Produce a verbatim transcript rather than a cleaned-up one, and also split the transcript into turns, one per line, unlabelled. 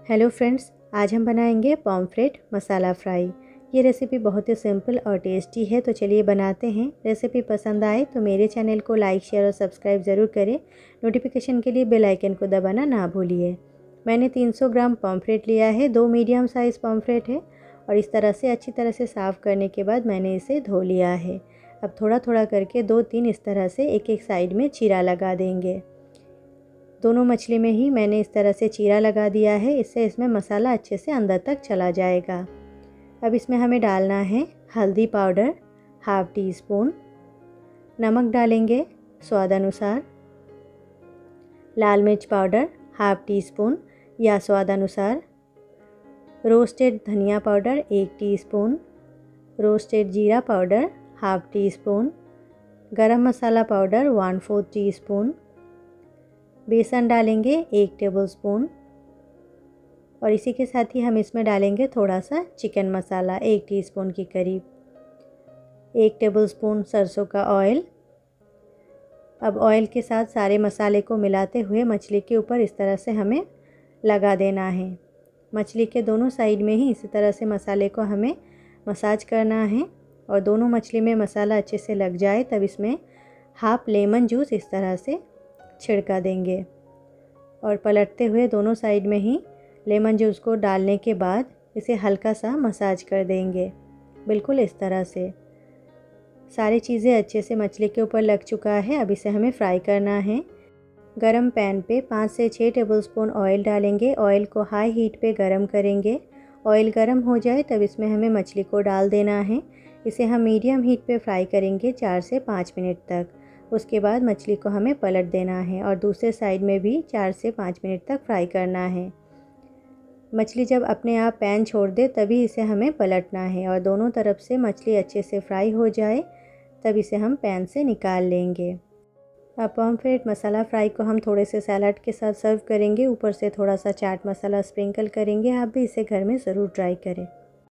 Hello friends, आज हम बनाएंगे पॉम्फ्रेट मसाला फ्राई। ये रेसिपी बहुत ही सिंपल और टेस्टी है, तो चलिए बनाते हैं। रेसिपी पसंद आए तो मेरे चैनल को लाइक शेयर और सब्सक्राइब ज़रूर करें। नोटिफिकेशन के लिए बेल आइकन को दबाना ना भूलिए। मैंने तीन सौ ग्राम पॉम्फ्रेट लिया है, दो मीडियम साइज़ पॉम्फ्रेट है और इस तरह से अच्छी तरह से साफ़ करने के बाद मैंने इसे धो लिया है। अब थोड़ा थोड़ा करके दो तीन इस तरह से एक एक साइड में चीरा लगा देंगे। दोनों मछली में ही मैंने इस तरह से चीरा लगा दिया है, इससे इसमें मसाला अच्छे से अंदर तक चला जाएगा। अब इसमें हमें डालना है हल्दी पाउडर हाफ टी स्पून, नमक डालेंगे स्वाद अनुसार, लाल मिर्च पाउडर हाफ टी स्पून या स्वाद अनुसार, रोस्टेड धनिया पाउडर एक टीस्पून, रोस्टेड जीरा powder half teaspoon, garam masala powder one fourth teaspoon, बेसन डालेंगे एक टेबलस्पून और इसी के साथ ही हम इसमें डालेंगे थोड़ा सा चिकन मसाला एक टीस्पून के करीब, एक टेबलस्पून सरसों का ऑयल। अब ऑयल के साथ सारे मसाले को मिलाते हुए मछली के ऊपर इस तरह से हमें लगा देना है। मछली के दोनों साइड में ही इसी तरह से मसाले को हमें मसाज करना है और दोनों मछली में मसाला अच्छे से लग जाए तब इसमें हाफ लेमन जूस इस तरह से छिड़का देंगे और पलटते हुए दोनों साइड में ही लेमन जूस को डालने के बाद इसे हल्का सा मसाज कर देंगे। बिल्कुल इस तरह से सारी चीज़ें अच्छे से मछली के ऊपर लग चुका है। अब इसे हमें फ्राई करना है। गरम पैन पे पाँच से छः टेबलस्पून ऑयल डालेंगे। ऑयल को हाई हीट पे गरम करेंगे। ऑयल गरम हो जाए तब इसमें हमें मछली को डाल देना है। इसे हम मीडियम हीट पे फ्राई करेंगे चार से पाँच मिनट तक। उसके बाद मछली को हमें पलट देना है और दूसरे साइड में भी चार से पाँच मिनट तक फ्राई करना है। मछली जब अपने आप पैन छोड़ दे तभी इसे हमें पलटना है और दोनों तरफ से मछली अच्छे से फ्राई हो जाए तब इसे हम पैन से निकाल लेंगे। अब पॉम्फ्रेट मसाला फ्राई को हम थोड़े से सैलड के साथ सर्व करेंगे। ऊपर से थोड़ा सा चाट मसाला स्प्रिंकल करेंगे। आप भी इसे घर में ज़रूर ट्राई करें।